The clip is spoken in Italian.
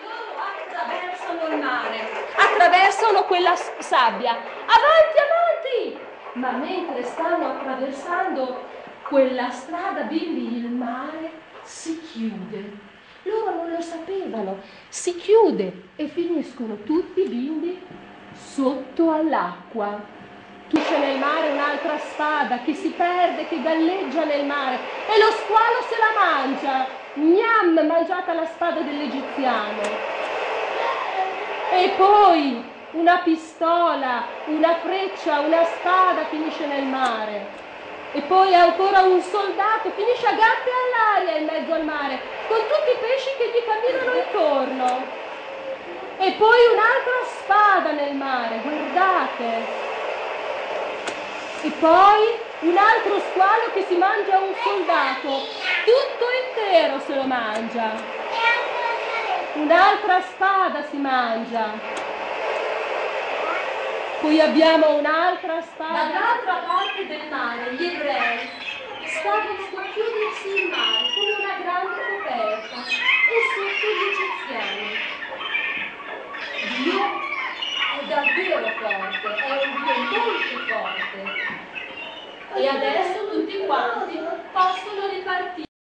loro attraversano il mare, attraversano quella sabbia. Avanti, avanti! Ma mentre stanno attraversando quella strada, bimbi, il mare si chiude. Loro non lo sapevano, si chiude e finiscono tutti i bimbi sotto all'acqua. C'è nel mare un'altra spada che si perde, che galleggia nel mare e lo squalo se la mangia. Gnam, mangiata la spada dell'egiziano. E poi una pistola, una freccia, una spada finisce nel mare. E poi ancora un soldato finisce a gambe all'aria in mezzo al mare, con tutti i pesci che gli camminano intorno. E poi un'altra spada nel mare, guardate. E poi un altro squalo che si mangia un soldato, tutto intero se lo mangia. Un'altra spada si mangia. Poi abbiamo un'altra spada. Dall'altra parte del mare gli ebrei stavano a chiudersi il mare come una grande